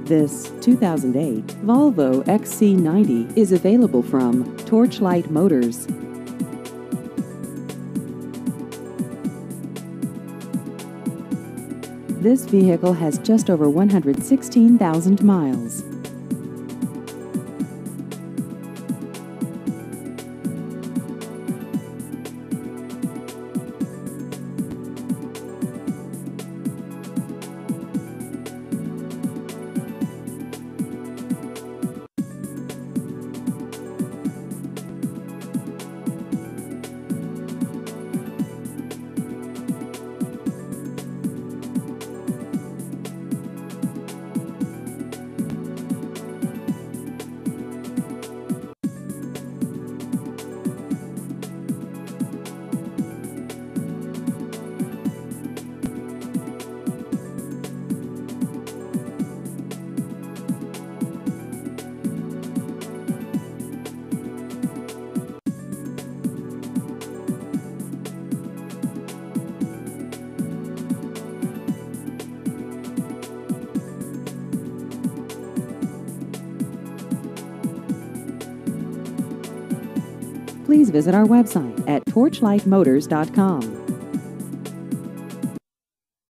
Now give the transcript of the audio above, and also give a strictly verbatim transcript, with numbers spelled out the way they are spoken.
This two thousand eight Volvo X C ninety is available from Torchlight Motors. This vehicle has just over one hundred sixteen thousand miles. Please visit our website at torchlight motors dot com.